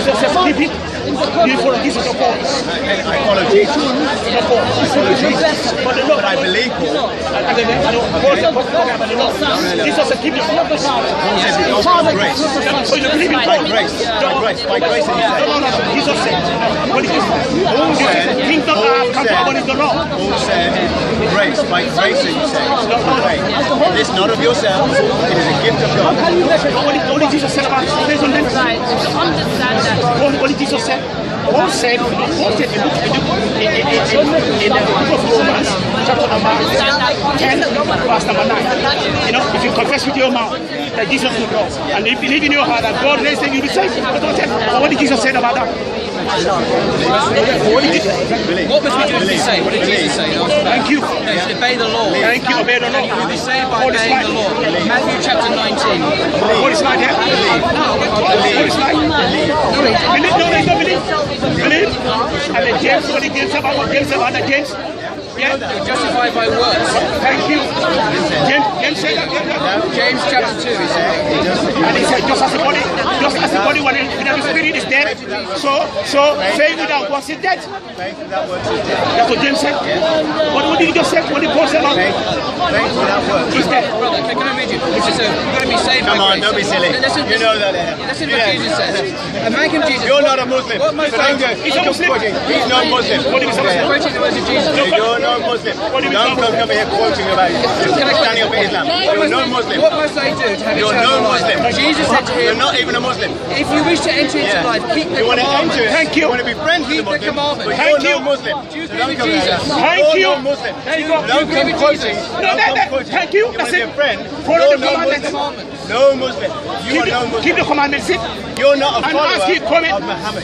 Jesus says, keep it. You follow Jesus, of course. I follow Jesus. Of course. I follow Jesus. But I believe Paul. Jesus said, keep it. Paul says it also by grace. So you believe in By grace. By grace. By grace. No. Jesus said, what did he say? Paul said, kingdom have come upon the law. Paul said, grace. By grace, you say. It's not of yourselves. It is a gift of God. What did Jesus say about this? What did Jesus say? Paul said in the book of Romans, chapter number 10, verse number 9. You know, if you confess with your mouth that Jesus is Lord, and if you believe in your heart that God raised him, you'll be saved. What did Jesus say about that? What must we do to be saved? What did Jesus say? Thank you. Obey the law. Thank you, obey the law. You'll be saved by obeying the law. Matthew chapter 19. What is like that? What is like? Believe. No, they don't believe. Believe. And then James, what did James say about James? Yeah? You're justified by works. Thank you. James said that. James chapter 2 he said. And he said, just as the body when the spirit is dead, so faith without works is dead. That's what James said. What did he just say? What did Paul say about faith without works? He's dead. Brother, can I read you? So you've got to be saved by grace. Don't be silly. You know that. Listen to what Jesus says. A man can Jesus. You're not a Muslim. What must I do? He's a Muslim. He's not Muslim. What did he say? Quoting the words of Jesus. You're no Muslim. Don't come here quoting about it. You're standing up for Islam. You're no Muslim. What must I do to have You're eternal no life? Muslim. Jesus said to him, You're not even a Muslim. if you wish to enter into life, keep the You want to commandments. enter it. Thank you. You want to be friends with the Keep the Muslims. commandments. But Thank you're you. no Muslim. Do you So believe don't in come Jesus? here. Thank you. You're no Muslim. There you go. Don't come quoting. No, thank you. You want That's to be it. a friend. Follow You're the no commandments. Muslim. No Muslim. You are no Muslim. Keep the commandments. You're not a And follower ask you, comment. of Muhammad.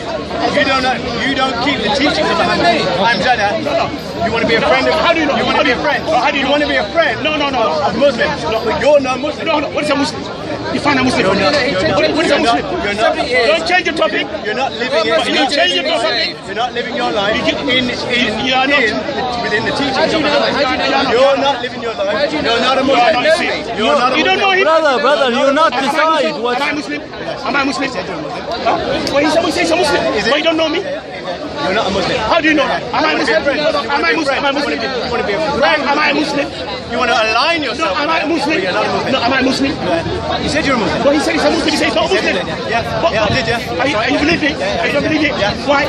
You don't keep the teachings of Muhammad. I'm Jada. You want to be a friend of? How do you know? You want to be a friend? How do you want to be a friend? No. Of Muslims. But you're no Muslim. No. What is a Muslim? Define a Muslim. You're not. What is a Muslim? You're not. Don't change the topic. You're not living What must in. we You do change to it be to saved? You're not living your life You are not. within the teachings How do of you know? Muhammad. How do you know? You're not living your life. How do you know? You're not a You are Muslim. not. See, You're not a you don't know Muslim. him. Brother, you not decide what. Am I Muslim? Am I Muslim? Well, someone says I'm Muslim, but you don't know me. You're not a Muslim. How do you know that? Am I Muslim? Am I Muslim? Am I You Muslim? want to be a friend. Am I Muslim? You want to align No, yourself. am I Muslim? But you're not a Muslim. No, am I Muslim? You said you're a Muslim. Well, he said he's a Muslim. He said he's not a Muslim. Yeah, I did, yeah. Are you believing? Are you don't believe it? Why?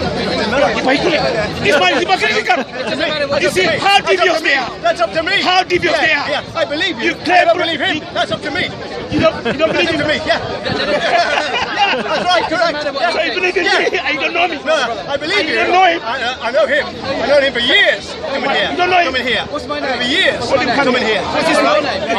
It's my hypocritical. You see how devious they are. That's up to me. How devious they are. Yeah, I believe you. You claim- I don't believe him. That's up to me. You don't That's believe up to in me. me. Yeah. Yeah, that's right. Correct. So you believe in me? You don't know me. No, I believe you. You don't know him. I know him. I know him for years. Coming here. You don't know him. Coming here. What's my name? For years. What did he come Coming in? here. What's his name?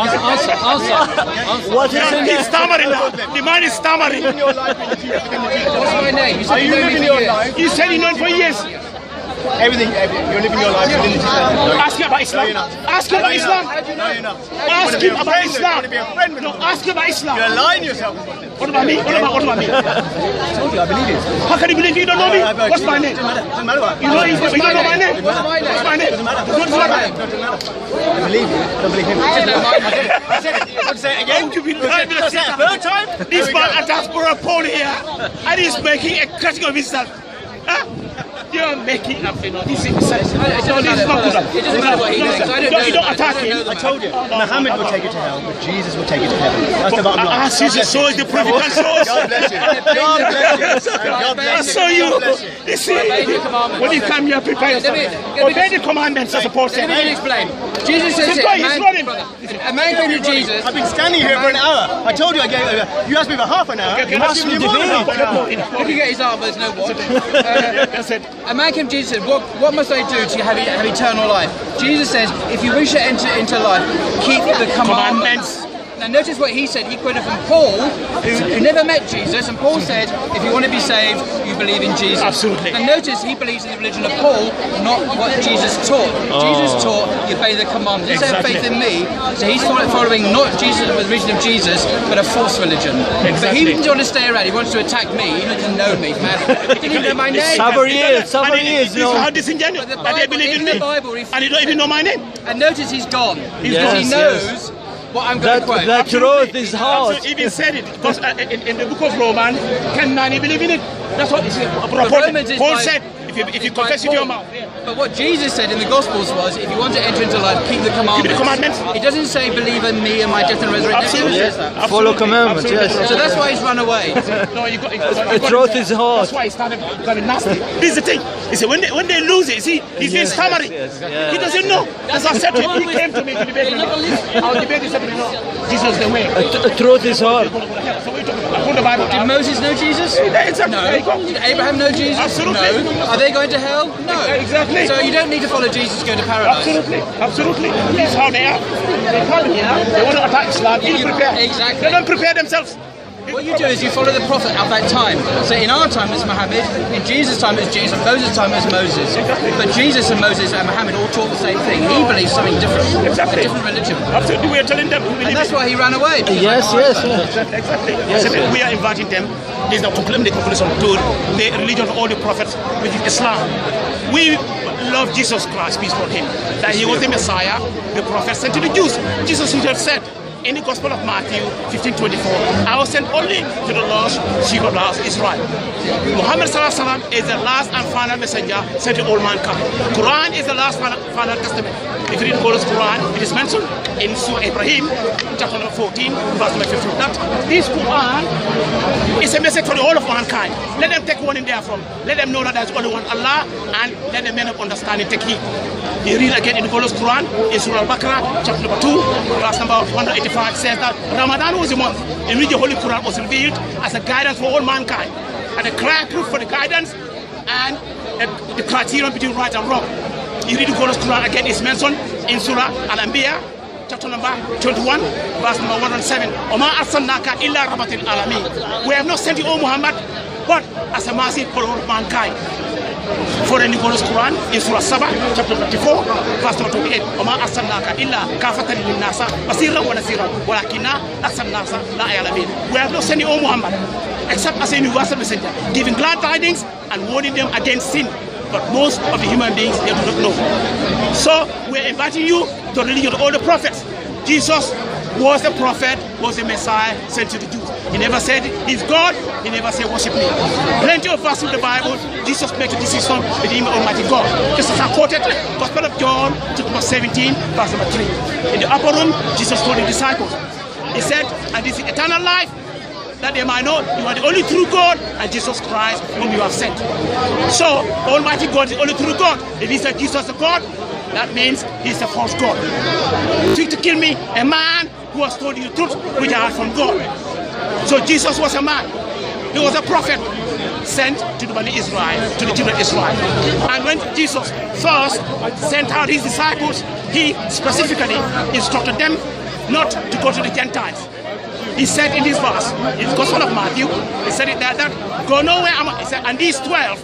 Answer. What is in He's it? stammering now. The man is stammering. Living your life in the teachings of Jesus. What's my name? You Are said you you know me living for your years. life? You said you know him for years. Everything. You're living your life within the teachings of Jesus. Ask him about Islam. Ask him about Islam. No, you're not. Ask him about You Islam. want to be a friend with No, him. ask him about Islam. You align yourself with Muslims. What about me? What about me? I told you, I believe you. How can you believe you don't know me? What's my name? Doesn't matter what. You know, you don't know my name. What's my name? What's my name? Doesn't matter. What's my name? Doesn't matter. I believe you. I don't believe him. I know my name. I said it. I'll say it again. Don't you be I'll say it a third time. This man attacks for a Paul here, and he's making a critic of himself. Huh? You're making up, you know. This is not good. It doesn't matter what he thinks. I don't know. You don't attack him. I told you, Muhammad will take you to hell, but Jesus will take you to heaven. That's the bottom line. Jesus, so is the prophet and source. God bless you. God bless you. God bless you. So you, God bless you. you see, when you come here, prepare yourself. Obey the commandments, as Paul said. Let me explain. Jesus says He's running. a man came to Jesus. I've been standing here for an hour. I told you I gave. You asked me for half an hour. Okay, I've given you more than half an hour. You can get his arm, but there's no watch. That's it. A man came to Jesus and said, what must I do to have eternal life? Jesus says, if you wish to enter into life, keep the commandments. Now notice what he said. He quoted from Paul, who never met Jesus, and Paul said, if you want to be saved, you believe in Jesus. Absolutely. And notice he believes in the religion of Paul, not what Jesus taught. Jesus taught you obey the commandments. He said faith in me, so he's following not Jesus, the religion of Jesus, but a false religion. But he didn't want to stay around. He wants to attack me. He doesn't know me. He didn't even know my name. Several years, This is how disingenuous. But the And they Bible, believe in in me. the Bible, And you don't even know my name. and notice he's gone. Yes, He knows What I'm going to quote. The truth is hard. Absolutely, even said it because in the book of Romans, can man believe in it? That's what it's Paul said. If you confess with your mouth. But what Jesus said in the Gospels was, if you want to enter into life, keep the commandments. It doesn't say believe in me and my death and resurrection. It says that. Follow commandments, yes. So that's why he's run away. No, the truth is hard. That's why he started becoming nasty. This is the thing. You see, when they lose it, see, he's been stammering. He doesn't know. As I said to him, he came to me to debate with me. Our debate is said, no, Jesus is the way. The truth is hard. So we talk about the Bible. Did Moses know Jesus? Exactly. No. Did Abraham know Jesus? Absolutely. No. Are they going to hell? No. Exactly. So you don't need to follow Jesus to go to paradise. Absolutely. That's how they are. They come here, they want to attack Islam, you prepare. Exactly. They don't prepare themselves. What you do is you follow the prophet of that time. So in our time it's Muhammad, in Jesus' time it's Jesus, Moses' time it's Moses. But Jesus and Moses and Muhammad all taught the same thing. He believes something different, a different religion. Absolutely, we are telling them. And that's why he ran away. Yes. Exactly. Yes. We are inviting them. This is the conclusion to the religion of all the prophets, which is Islam. We love Jesus Christ, peace upon him, that he was the Messiah, the prophet sent to the Jews. Jesus himself said in the Gospel of Matthew 15:24, I was sent only to the lost sheep of the house of Israel. Muhammad is the last and final messenger sent to all mankind. Quran is the last final testament. If you read the Quran, it is mentioned in Surah Ibrahim, chapter number 14, verse number 15, that this Quran is a message for the whole of mankind. Let them take one in there from. Let them know that there's only one Allah, and let the men of understanding take heed. You read again in the Quran, in Surah Al-Baqarah, chapter number 2, verse number 185, says that Ramadan was a month in which the Holy Quran was revealed as a guidance for all mankind, and a clear proof for the guidance and the criterion between right and wrong. You read the Quran again, it's mentioned in Surah Al-Anbiya, chapter number 21, verse number 107. Oma arsalnaka illa rahmatil alamin. We have not sent you, O Muhammad, but as a mercy for all mankind. For the Quran in Surah Saba, chapter 54, verse number 28. Oma arsalnaka illa kafatan linnasa basiran wa nasiran walakinna arsalnaka la ya'lamun. We have not sent you, O Muhammad, except as a universal messenger, giving glad tidings and warning them against sin. But most of the human beings, they do not know. So we're inviting you to the religion of all the prophets. Jesus was the prophet, was the Messiah sent to the Jews. He never said he's God, he never said worship me. Plenty of verses in the Bible, Jesus made a decision with him, Almighty God. Just as I quoted, Gospel of John, chapter 17, verse number 3. In the upper room, Jesus told the disciples, he said, and this is eternal life, that they might know you are the only true God and Jesus Christ whom you have sent. So, Almighty God is the only true God. If he said Jesus is God, that means he's the false God. Seek to kill me, a man who has told you the truth which I heard from God. So Jesus was a man. He was a prophet sent to the Bani Israel, to the children of Israel. And when Jesus first sent out his disciples, he specifically instructed them not to go to the Gentiles. He said in this verse, in the Gospel of Matthew, he said it there that go nowhere. He said, and these 12,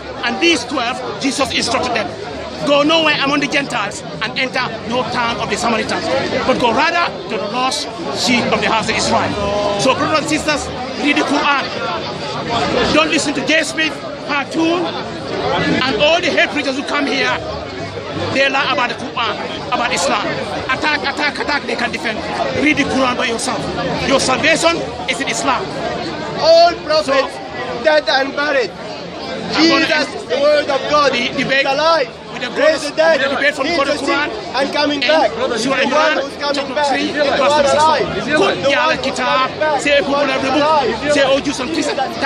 Jesus instructed them, go nowhere among the Gentiles and enter no town of the Samaritans, but go rather to the lost sheep of the house of Israel. So brothers and sisters, read the Quran. Don't listen to Jay Smith, Cartoon, and all the hate preachers who come here. They lie about the Quran, about Islam. Attack, they can defend. Read the Quran by yourself. Your salvation is in Islam. All prophets dead and buried. Jesus, the word of God, is alive. Raise the dead, he's the sick and coming back. The one who's coming back, the one alive. The one say all Jews and Christians, all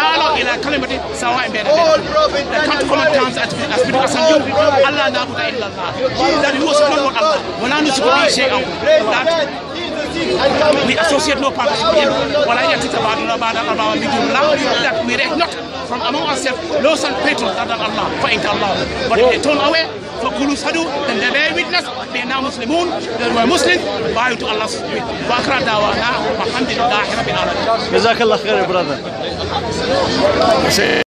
prophets that come to common terms as between us and you. Allah na'budu illallah. That he was not Allah. ولا نشرك شيئا. We associate no partnership with him. That we rest not from among ourselves laws and patrons other than Allah, for Allah. But if they turn away, for Kulus Hadu, then they bear witness, they are now Muslimun, they were Muslims, bow to Allah's will. Wa akhir da'wana, walhamdulillahi rabbil alamin. Jazakallah khair, brother.